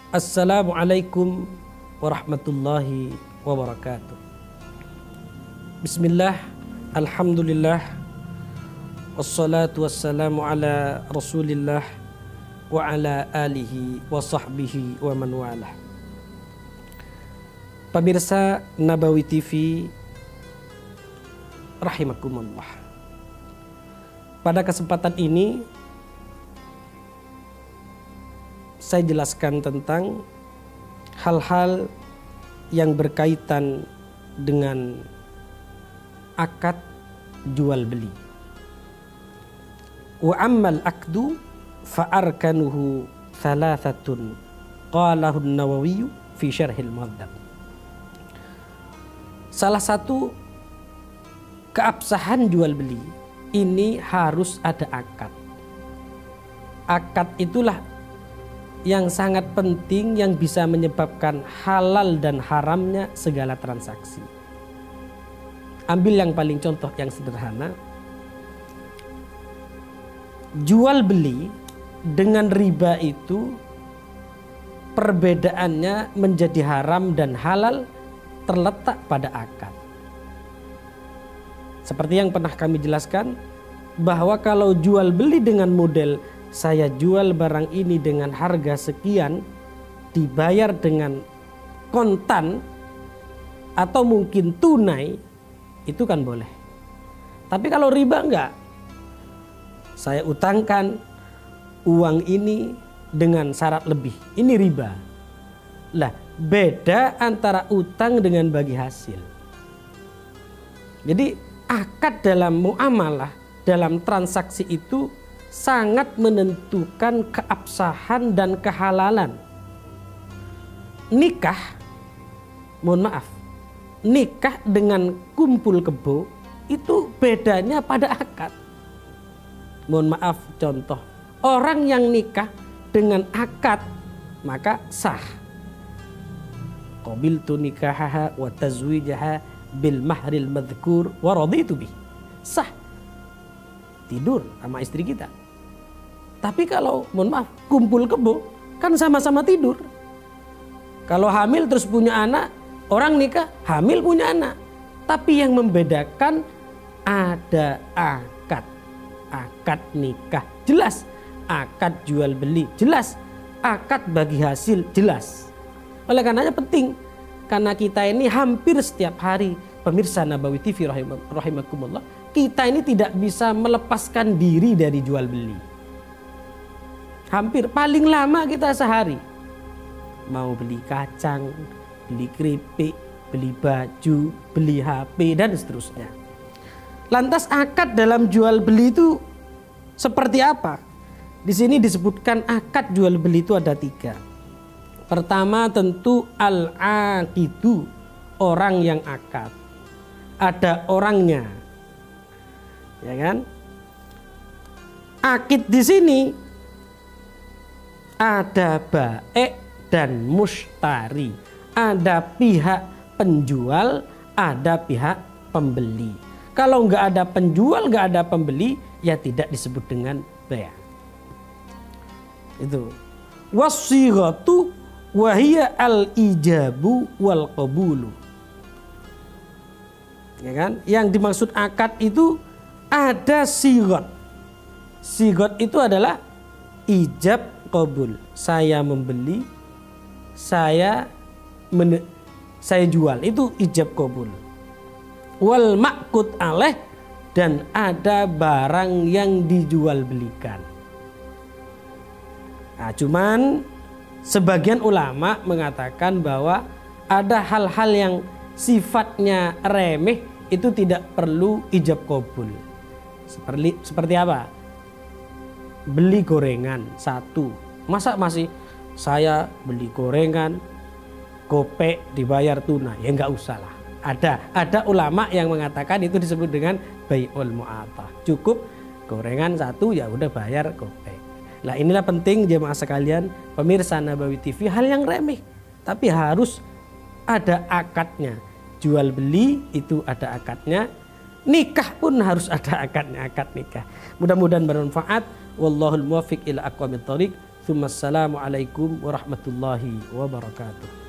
Assalamualaikum warahmatullahi wabarakatuh. Bismillah, alhamdulillah, wassalatu wassalamu ala rasulillah wa ala alihi wa sahbihi wa man walah. Pemirsa Nabawi TV rahimakumullah. Pada kesempatan ini saya jelaskan tentang hal-hal yang berkaitan dengan akad jual beli. Wa ammal akdu fa arkanuhu thalathatun qalahu an-Nawawi fi syarhil Muhadzab. Salah satu keabsahan jual beli ini harus ada akad. Akad itulah yang sangat penting yang bisa menyebabkan halal dan haramnya segala transaksi. Ambil yang paling contoh yang sederhana. Jual beli dengan riba itu perbedaannya menjadi haram dan halal terletak pada akad. Seperti yang pernah kami jelaskan bahwa kalau jual beli dengan model saya jual barang ini dengan harga sekian, dibayar dengan kontan atau mungkin tunai, itu kan boleh. Tapi kalau riba enggak. Saya utangkan uang ini dengan syarat lebih. Ini riba. Lah, beda antara utang dengan bagi hasil. Jadi akad dalam muamalah, dalam transaksi itu sangat menentukan keabsahan dan kehalalan. Nikah, mohon maaf, nikah dengan kumpul kebo itu bedanya pada akad. Mohon maaf, contoh, orang yang nikah dengan akad maka sah. Qabiltu nikahaha wa tazwijaha bil mahril madhkur wa raditu bih. Sah. Tidur sama istri kita. Tapi kalau mohon maaf kumpul kebo kan sama-sama tidur. Kalau hamil terus punya anak, orang nikah hamil punya anak. Tapi yang membedakan ada akad. Akad nikah jelas, akad jual beli jelas, akad bagi hasil jelas. Oleh karenanya penting, karena kita ini hampir setiap hari pemirsa Nabawi TV rahimakumullah, kita ini tidak bisa melepaskan diri dari jual beli. Hampir paling lama kita sehari mau beli kacang, beli keripik, beli baju, beli HP dan seterusnya. Lantas akad dalam jual beli itu seperti apa? Di sini disebutkan akad jual beli itu ada 3. Pertama tentu al-aqidu, orang yang akad. Ada orangnya. Ya kan? Akid di sini ada baik dan mustari. Ada pihak penjual, ada pihak pembeli. Kalau nggak ada penjual, nggak ada pembeli, ya tidak disebut dengan bai'. Itu. Wasighatu wahia al-ijabu wal qabulu. Ya kan? Yang dimaksud akad itu ada sigot. Sigot itu adalah ijab qabul. Saya membeli, saya jual, itu ijab qabul. Wal ma'qud alaih, dan ada barang yang dijual belikan. Nah, cuman sebagian ulama mengatakan bahwa ada hal-hal yang sifatnya remeh itu tidak perlu ijab qabul. Seperti apa? Beli gorengan satu. Masa masih saya beli gorengan gopek dibayar tunai? Ya nggak usah lah. Ada ulama yang mengatakan itu disebut dengan bai'ul mu'athah. Cukup gorengan satu ya udah bayar gopek. Nah inilah penting jemaah sekalian, pemirsa Nabawi TV, hal yang remeh tapi harus ada akadnya. Jual beli itu ada akadnya. Nikah pun harus ada akadnya, akad nikah. Mudah-mudahan bermanfaat. Wallahul muwaffiq ila aqwamit thoriq. Assalamualaikum warahmatullahi wabarakatuh.